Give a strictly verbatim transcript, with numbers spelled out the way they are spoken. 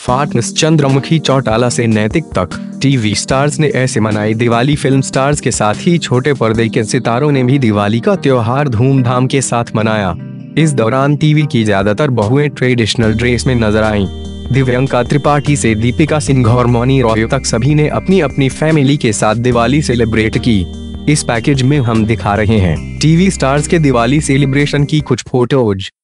फाटनेस चंद्रमुखी चौटाला से नैतिक तक, टीवी स्टार्स ने ऐसे मनाई दिवाली। फिल्म स्टार्स के साथ ही छोटे पर्दे के सितारों ने भी दिवाली का त्योहार धूमधाम के साथ मनाया। इस दौरान टीवी की ज्यादातर बहुएं ट्रेडिशनल ड्रेस में नजर आईं। दिव्यंका त्रिपाठी से दीपिका सिंह और मौनी रॉय तक सभी ने अपनी अपनी फैमिली के साथ दिवाली सेलिब्रेट की। इस पैकेज में हम दिखा रहे हैं टीवी स्टार्स के दिवाली सेलिब्रेशन की कुछ फोटोज।